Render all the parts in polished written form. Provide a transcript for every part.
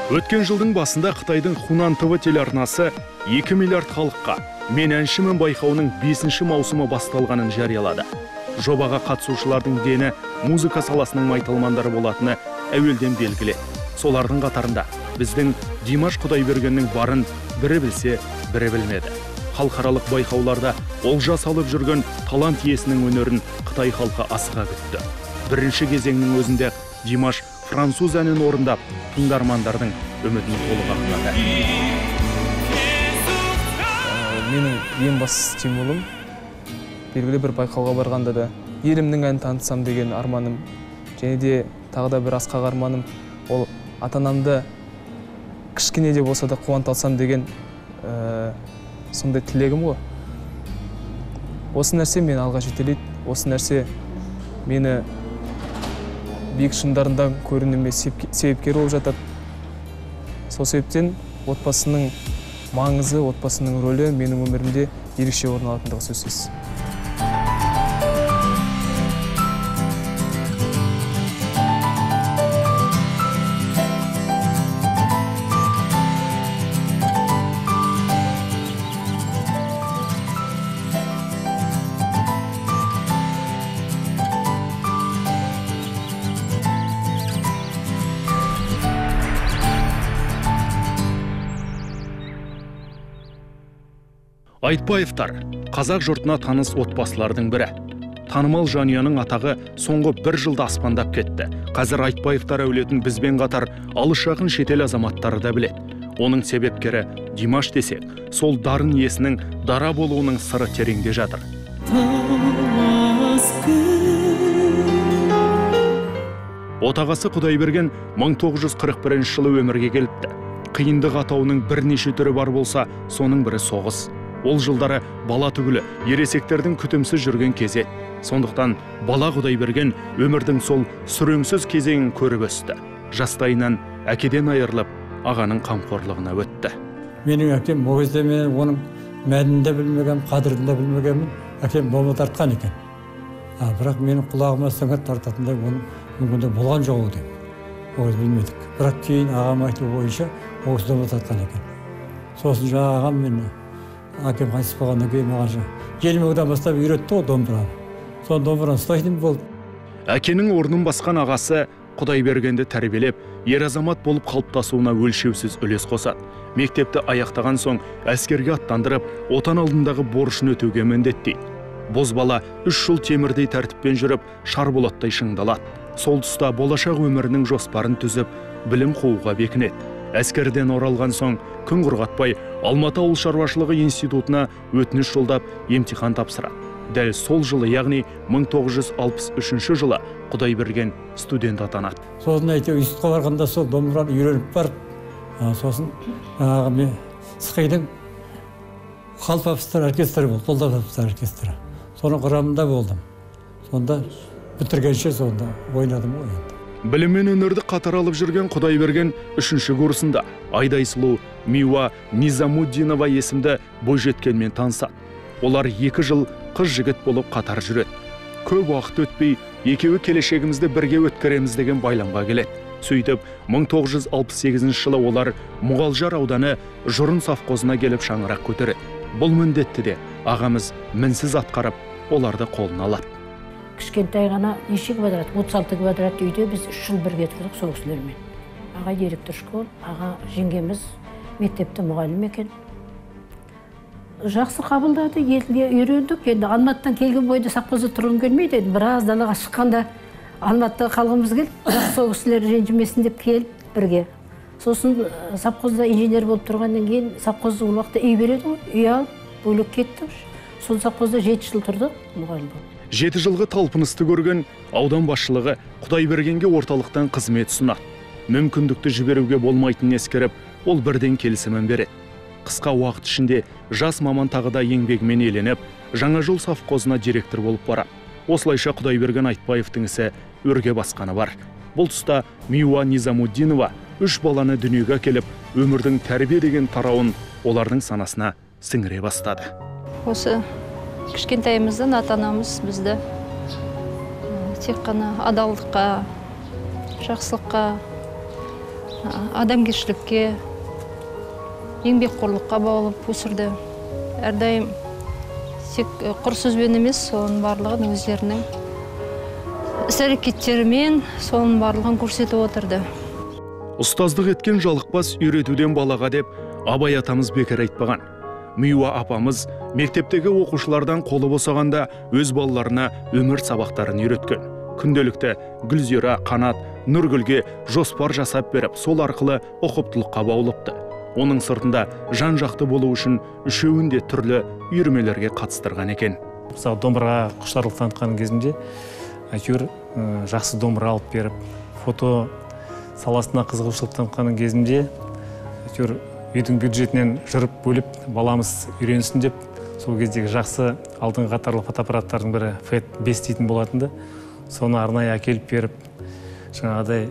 Өткен жылдың басында Қытайдың Хунан ТВ телеарнасы 2 миллиард халыққа «Мен әншімін» байқауының 5-ші маусымы басталғанын жариялады. Жобаға қатысушылардың дені музыка саласының майталмандары болатыны әуелден белгілі. Солардың қатарында біздің Димаш Құдайбергеннің барын бірі білсе, бірі білмеді. Халықаралық байқауларда олжа салып жүрген талант иесінің өнерін Қытай халқы асыға күтті. Бірінші кезеңнің өзінде Димаш француз әнін орындап, тыңдармандардың үмітін толық ақтады. Менің ең басты стимулым белгілі бір байқауға барғанда да елімнің әнін танытсам деген арманым, және де тағы да бір асқақ арманым ол ата-анамды кішкене де болса да қуанта алсам деген сондай тілегім ғой. Осы нәрсе мені алға жетелейді, осы нәрсе мені биік шыңдарында көрінуіме себепкер болып жатады. Сол себептен отбасының маңызы, отбасының рөлі менің өмірімде ерекше орын алатындығы сөзсіз. Айтбаевтар қазақ жұртына таныс отбасылардың бірі. Танымал жанұяның атағы соңғы 1 жылда аспандап кетті. Қазір Айтбаевтар әулетін бізбен қатар алыс жақын шетел азаматтары да біледі. Оның себепкері Димаш десек, сол дарын иесінің дара болуының сыры тереңде жатыр. Отағасы Құдайберген 1941 жылы өмірге келіпті. Қиындық атауының бірнеше түрі бар болса, соның бірі соғыс. Ол жылдары бала түгілі ересектердің күтімсіз жүрген кезе. Сондықтан бала Құдайберген өмірдің сол сүреңсіз кезеңін көріп өсті. Жастайынан әкеден айырылып, ағаның қамқорлығына өтті. Менің әкем ол кезде мен оның мәнін де білмеген, қадірін де білмегенмін. Әкем дома тартқан екен. Бірақ менің құлағыма сіңір тартатындай оның мүмкінде болған жоқ деп. Ол білмедік. Бірақ кейін ағам айтуы бойынша ол дома тартқан екен. Сосын жаңа ағам мені әкем қайтыс болғаннан кейін маған желмеуден бастап үйретті ғой домбыраны. Соны домбыраны ұстайтын болды. Әкенің орнын басқан ағасы Құдайбергенді тәрбиелеп, ер азамат болып қалыптасуына өлшеусіз үлес қосады. Мектепті аяқтаған соң әскерге аттандырып, отан алдындағы борышын өтеуге міндеттейді. Бозбала 3 жыл темірдей тәртіппен жүріп, шарболаттай шыңдалады. Сол тұста болашақ өмірінің жоспарын түзіп, білім қууға бекінеді. Әскерден оралған соң күн құрғатпай Алматы ауыл шаруашылығы институтына өтініш жолдап емтихан тапсырады. Дәл сол жылы, яғни 1963 жылы Құдайберген студент атанады. Сосын институтқа барғанда сол домбыраны үйреніп барып, сосын мен Сықайдың қалпапыстар оркестрі болды, қолдапыстар оркестрі. Соның құрамында болдым. Сонда бітіргенше сонда ойнадым ғой енді. Білім мен өнерді қатар алып жүрген Құдайберген 3-ші курсында Айдай сұлу Миуа Низамуддинова есімді бойжеткенмен танысады. Олар 2 жыл қыз жігіт болып қатар жүреді. Көп уақыт өтпей, екеуі келешегімізді бірге өткереміз деген байламға келеді. Сөйтіп, 1968 жылы олар Мұғалжар ауданы Жұрын совхозына келіп шаңырақ көтереді. Бұл міндетті де ағамыз мінсіз атқарып, оларды қолына алады. Кішкентай ғана неше квадрат, 36 квадрат үйде біз 3 жыл бірге тұрдық сол кісілермен. Аға директор школ, аға жеңгеміз мектепті мұғалім екен. Жақсы қабылдады, елге үйрендік. Енді Алматыдан келген бойда совхозда тұрғым келмейді. Біраз далаға шыққанда Алматыда қалғымыз келді. Бірақ сол кісілер ренжімесін деп келіп бірге. Сосын совхозда инженер болып тұрғаннан кейін совхозда ол уақытта үй береді ғой. Үй алып, бөлек кетті. Сол совхозда 7 жыл тұрдық мұғалім болып. 7 жылғы талпынысты көрген аудан басшылығы Құдайбергенге орталықтан қызмет ұсынады. Мүмкіндікті жіберуге болмайтынын ескеріп, ол бірден келісімін береді. Қысқа уақыт ішінде жас маман тағы да еңбегімен еленіп, Жаңажол совхозына директор болып барады. Осылайша Құдайберген Айтбаевтың ісі өрге басқаны бар. Бұл тұста Миуа Низамуддинова 3 баланы дүниеге келіп, өмірдің тәрбие деген тарауын олардың санасына сіңіре бастады. Осы кішкентайымыздан ата-анамыз бізді тек қана адалдыққа, жақсылыққа адамгершілікке, еңбекқорлыққа баулып өсірді. Әрдайым тек құр сөзбен емес, соның барлығын өздерінің іс-әрекеттерімен соның барлығын көрсетіп отырды. Ұстаздық еткен жалықпас үйретуден балаға деп Абай атамыз бекер айтпаған. Миуа апамыз мектептегі оқушылардан қолы босағанда өз балаларына өмір сабақтарын үйреткен. Күнделікті Гүлзира, Қанат, Нұргүлге жоспар жасап беріп, сол арқылы ұқыптылыққа баулыпты. Оның сыртында жан-жақты болу үшін үшеуінде түрлі үйірмелерге қатыстырған екен. Мысалы, домбыраға құштарлық танытқан кезімде әйтеуір жақсы домбыра алып беріп, фото саласына қызығушылық танытқан кезімде әйтеуір үйдің бюджетінен жырып бөліп, баламыз үйренсін деп, сол кездегі жақсы алдыңғы қатарлы фотоаппараттардың бірі FET 5 дейтін болатынды. Соны арнайы әкеліп беріп, жаңағыдай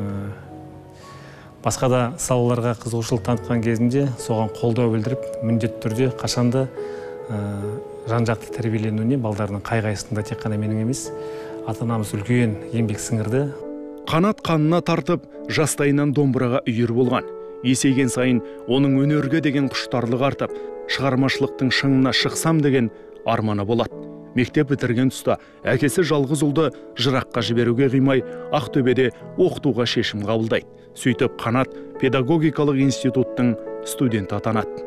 басқа да салаларға қызығушылық танытқан кезінде соған қолдау білдіріп, міндетті түрде қашанды жан-жақты тәрбиеленуіне балдарының қай-қайсысында тек қана менің емес, ата-анамыз үлкен еңбек сіңірді. Қанат қанына тартып, жастайынан домбыраға үйір болған. Есейген сайын оның өнерге деген құштарлығы артып, шығармашылықтың шыңына шықсам деген арманы болады. Мектеп бітірген тұста әкесі жалғыз ұлды жыраққа жіберуге қимай, Ақтөбеде оқытуға шешім қабылдайды. Сөйтіп Қанат педагогикалық институттың студенті атанады.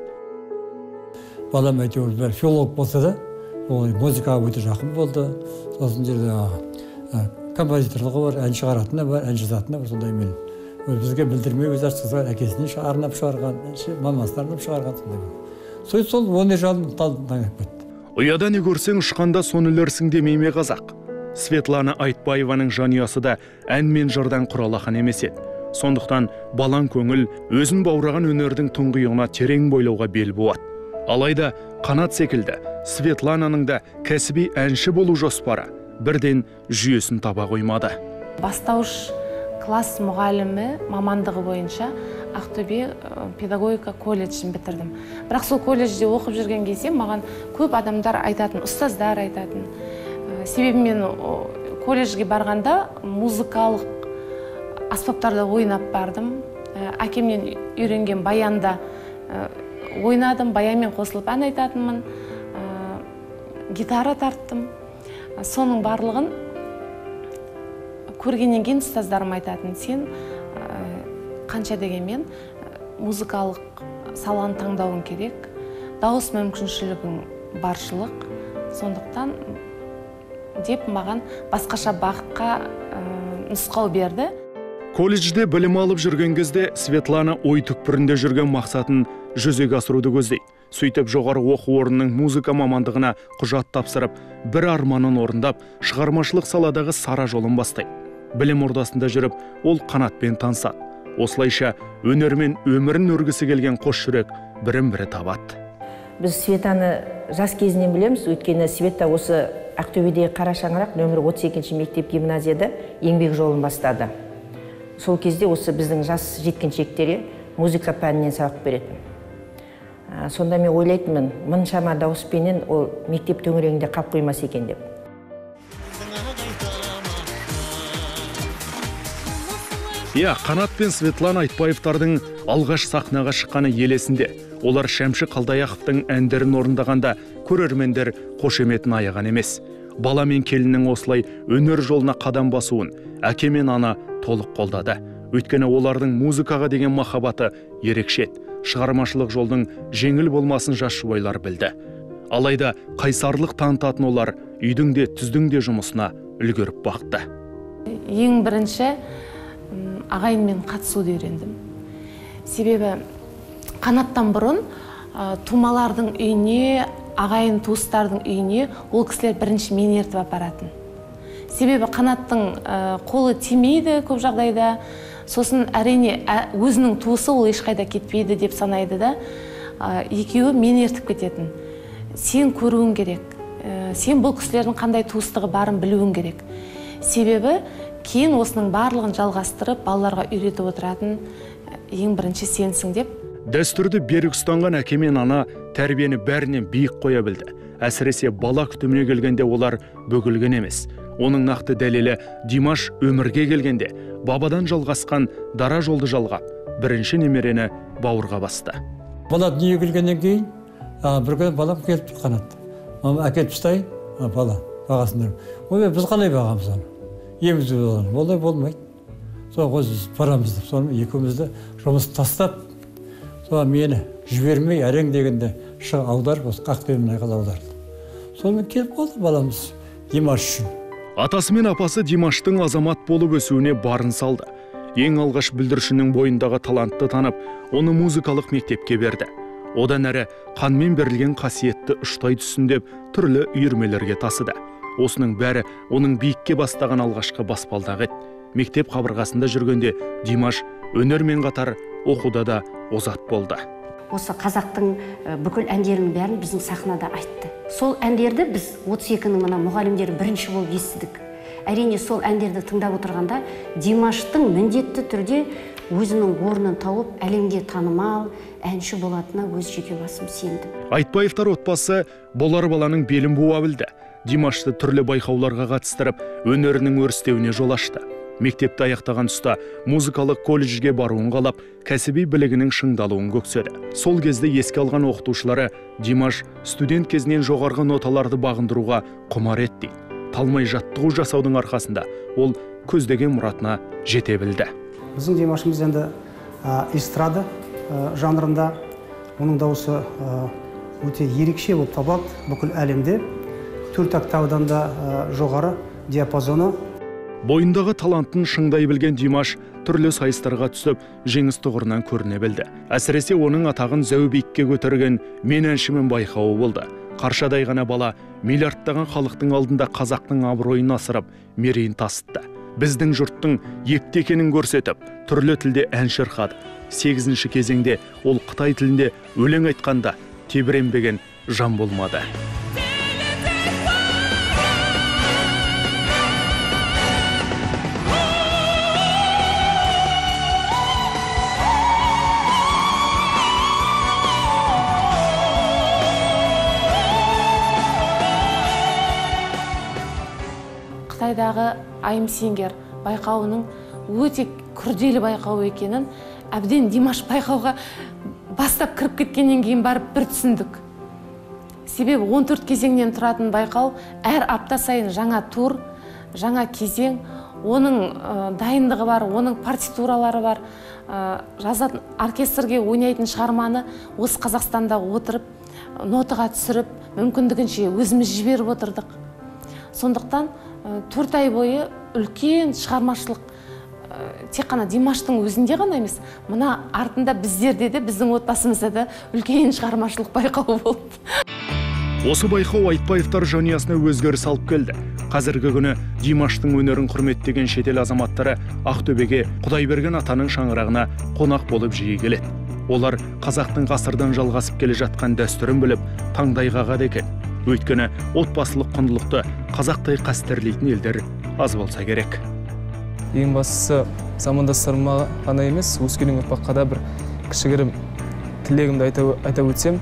Балам әйтеуір филолог болса да, музыкаға өте жақын болды. Сосын жерде композиторлығы бар, ән шығаратыны бар, ән жазатыны бар, сондай мен. Бізге білдірмей өз ашқызған, әкесіне арнап шығарған, мамасына арнап шығарған сондай. Сол өнер жолын таңдап кетті. Ұяда не көрсең ұшқанда соны ілерсің демейме қазақ. Светлана Айтбаеваның жанұясы да ән мен жырдан құралақан емес еді. Сондықтан балан көңіл өзін баураған өнердің тұңғиығына терең бойлауға бел буады. Алайда Қанат секілді Светлананың да кәсіби әнші болу жоспары бірден жүйесін таба қоймады. Бастауыш класс мұғалімі мамандығы бойынша Ақтөбе педагогика колледжін бітірдім. Бірақ сол колледжде оқып жүрген кезде маған көп адамдар айтатын, ұстаздар айтатын. Себебі мен колледжге барғанда музыкалық аспаптарда ойнап бардым. Әкемнен үйренген баянда ойнадым, баянмен қосылып ән айтатынмын, гитара тарттым. Соның барлығын көргеннен кейін ұстаздарым айтатын, сен қанша дегенмен музыкалық саланы таңдауың керек, дауыс мүмкіншілігің баршылық, сондықтан деп маған басқаша бағытқа нұсқау берді. Колледжде білім алып жүрген кезде Светлана ой түкпірінде жүрген мақсатын жүзеге асыруды көздейді. Сөйтіп жоғары оқу орнының музыка мамандығына құжат тапсырып, бір арманын орындап, шығармашылық саладағы сара жолын бастайды. Білім ордасында жүріп, ол Қанатпен танысады. Осылайша өнермен өмірін өргісі келген қос жүрек бірін-бірі табады. Біз Светаны жас кезінен білеміз, өйткені Света осы Ақтөбедегі Қара шаңырақ нөмір 32-ші мектеп гимназияда еңбек жолын бастады. Сол кезде осы біздің жас жеткіншектерге музыка пәнінен сабақ беретін. Сонда мен ойлайтынмын, мұншама дауыспенен ол мектеп төңірегінде қалып қоймас екен деп. Қанат пен Светлана Айтбаевтардың алғаш сахнаға шыққаны елесінде. Олар Шәмші Қалдаяқовтың әндерін орындағанда көрермендер қошеметін аяған емес. Бала мен келіннің осылай өнер жолына қадам басуын әке мен ана толық қолдады. Өйткені олардың музыкаға деген махаббаты ерекше. Шығармашылық жолдың жеңіл болмасын жас жұбайлар білді. Алайда қайсарлық танытатын олар үйдің де түздің де жұмысына үлгеріп бақты. Ең бірінші ағайынмен қатысуды үйрендім. Себебі Қанаттан бұрын тумалардың үйіне, ағайын туыстардың үйіне ол кісілер бірінші мені ертіп апаратын. Себебі Қанаттың қолы тимейді көп жағдайда, сосын әрине өзінің туысы ол ешқайда кетпейді деп санайды да, екеуі мені ертіп кететін. Сен көруің керек, сен бұл кісілердің қандай туыстығы барын білуің керек. Себебі кейін осының барлығын жалғастырып, балаларға үйретіп отыратын ең бірінші сенсің деп. Дәстүрді берік ұстанған әке мен ана тәрбиені бәрінен биік қоя білді. Әсіресе бала күтіміне келгенде олар бөгілген емес. Оның нақты дәлелі Димаш өмірге келгенде бабадан жалғасқан дара жолды жалғап, бірінші немерені бауырға басты. Бала дүниеге келгеннен кейін, бір күні балам келіп қанат. Мама әкеліп тастайын, бала бағасында. Ой, біз қалай бағамыз оны? Еміз болған, олай болмайды. Сол біз барамыз деп, соны екеумізді жұмысты тастап, сол мені жібермей әрең дегенде аударып, осы Қақтөбеден айқала аударды. Сонымен келіп қалды баламыз Димаш үшін. Атасы мен апасы Димаштың азамат болып өсуіне барын салды. Ең алғаш бүлдіршіннің бойындағы талантты танып, оны музыкалық мектепке берді. Одан әрі қанмен берілген қасиетті ұштай түсін деп түрлі үйірмелерге тасыды. Осының бәрі оның биікке бастаған алғашқы баспалдағы еді. Мектеп қабырғасында жүргенде Димаш өнермен қатар оқуда да озат болды. Осы қазақтың бүкіл әндерінің бәрін біздің сахнада айтты. Сол әндерді біз 32-нің мына мұғалімдері бірінші болып естідік. Әрине сол әндерді тыңдап отырғанда Димаштың міндетті түрде өзінің орнын тауып, әлемге танымал әнші болатынына өз жеке басым сендім. Айтбаевтар отбасы болар баланың белін буа білді. Димашты түрлі байқауларға қатыстырып, өнерінің өрістеуіне жол ашты. Мектепті аяқтаған тұста музыкалық колледжге баруын қалап, кәсіби білігінің шыңдалуын көкседі. Сол кезде еске алған оқытушылары Димаш студент кезінен жоғарғы ноталарды бағындыруға құмар еді. Талмай жаттығу жасаудың арқасында ол көздеген мұратына жете білді. Біздің Димашымыз енді эстрада жанрында, оның дауысы өте ерекше болып табылады бүкіл әлемде. 4 октавадан да жоғары диапазоны. Бойындағы талантын шыңдай білген Димаш түрлі сайыстарға түсіп, жеңіс тұғырынан көріне білді. Әсіресе оның атағын зәу биікке көтерген «Мен әншімін» байқауы болды. Қаршадай ғана бала миллиардтаған халықтың алдында қазақтың абыройын асырып, мерейін тасытты. Біздің жұрттың екті екенін көрсетіп, түрлі тілде ән шырқады. 8-ші кезеңде ол Қытай тілінде өлең айтқанда тебіренбеген жан болмады. Қытайдағы I'm Singer байқауының өте күрделі байқау екенін әбден Димаш байқауға бастап кіріп кеткеннен кейін барып бір түсіндік. Себебі 14 кезеңнен тұратын байқау әр апта сайын жаңа тур, жаңа кезең, оның дайындығы бар, оның партитуралары бар. Жазатын оркестрге ойнайтын шығарманы осы Қазақстанда отырып, нотаға түсіріп, мүмкіндігінше өзіміз жіберіп отырдық. Сондықтан 4 ай бойы үлкен шығармашылық тек қана Димаштың өзінде ғана емес, мына артында біздерде де, біздің отбасымызда да үлкен шығармашылық байқау болды. Осы байқау Айтбаевтар жанұясына өзгеріс алып келді. Қазіргі күні Димаштың өнерін құрметтеген шетел азаматтары Ақтөбеге Құдайберген атаның шаңырағына қонақ болып жиі келеді. Олар қазақтың ғасырдан жалғасып келе жатқан дәстүрін біліп, таңдай қағады екен. Өйткені отбасылық құндылықты қазақтай қастерлейтін елдер аз болса керек. Ең бастысы замандастарыма ғана емес, өскелең ұрпаққа да бір кішігірім тілегімді айта өтсем,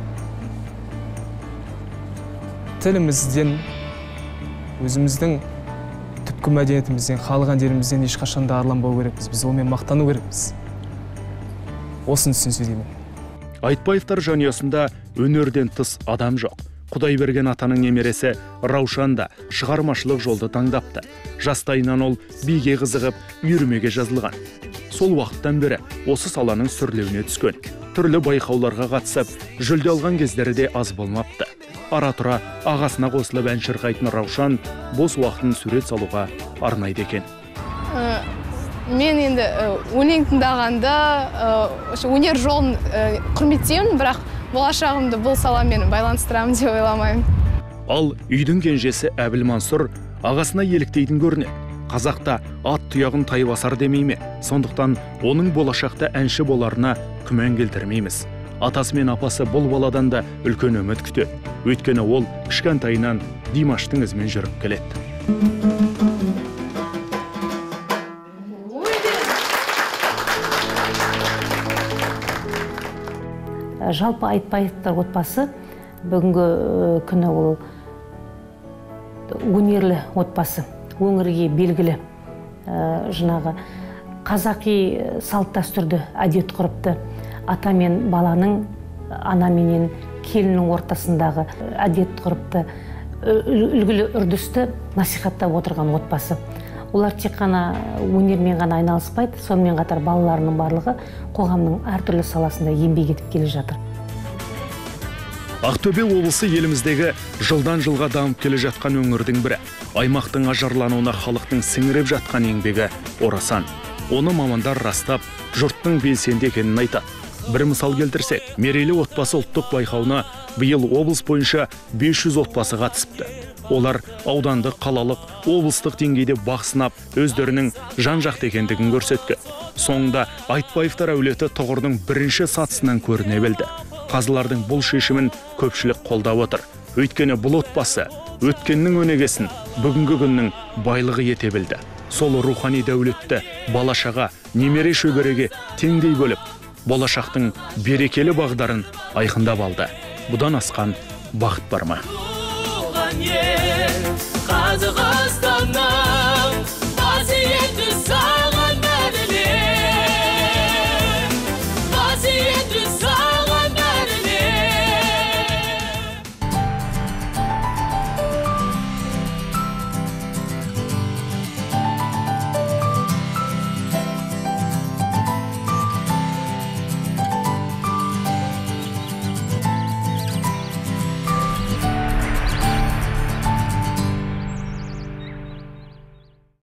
тілімізден, өзіміздің түпкі мәдениетімізден, халық әндерімізден ешқашан да арланбау керекпіз. Біз онымен мақтану керекпіз. Осын түсінсе деймін. Айтбаевтар жанұясында өнерден тыс адам жоқ. Құдайберген атаның немересі Раушан да шығармашылық жолды таңдапты. Жастайынан ол биге қызығып, үйірмеге жазылған. Сол уақыттан бері осы саланың сүрлеуіне түскен. Түрлі байқауларға қатысып, жүлде алған кездері де аз болмапты. Ара-тұра ағасына қосылып ән шырқайтын Раушан бос уақытын сурет салуға арнайды екен. Мен енді өлең тыңдағанда өнер жолын құрметтеймін, бірақ болашағымды бұл саламен байланыстырамын деп ойламаймын. Ал үйдің кенжесі Әбіл Мансұр ағасына еліктейтін көрінеді. Қазақта ат тұяғын тай басар демейме, сондықтан оның болашақта әнші боларына күмән келтірмейміз. Атасы мен апасы бұл баладан да үлкен үміт күтеді. Өйткені ол кішкентайынан Димаштың ізімен жүріп келеді. Жалпы Айтбаевтар отбасы бүгінгі күні ол өнерлі отбасы, өңірге белгілі жаңағы қазақи салт дәстүрді, әдет ғұрыпты, ата мен баланың, ана менен келіннің ортасындағы әдет ғұрыпты, үлгілі үрдісті насихаттап отырған отбасы. Олар тек қана өнермен ғана айналыспайды, сонымен қатар балаларының барлығы қоғамның әртүрлі саласында еңбек етіп келе жатыр. Ақтөбе облысы еліміздегі жылдан жылға дамып келе жатқан өңірдің бірі. Аймақтың ажарлануына халықтың сіңіріп жатқан еңбегі орасан. Оны мамандар растап, жұрттың белсенді екенін айтады. Бір мысал келтірсек, мерейлі отбасы ұлттық байқауына биыл облыс бойынша 500 отбасы қатысыпты. Олар аудандық, қалалық, облыстық деңгейде бақ сынап, өздерінің жан-жақты екендігін көрсетті. Соңында Айтбаевтар әулеті тұғырдың бірінші сатысынан көріне білді. Қазылардың бұл шешімін көпшілік қолдап отыр. Өйткені бұл отбасы өткеннің өнегесін бүгінгі күннің байлығы ете білді. Сол рухани дәулетті балашаға, немере шөбереге теңдей бөліп, болашақтың берекелі бағдарын айқындап алды. Бұдан асқан бақыт бар ма?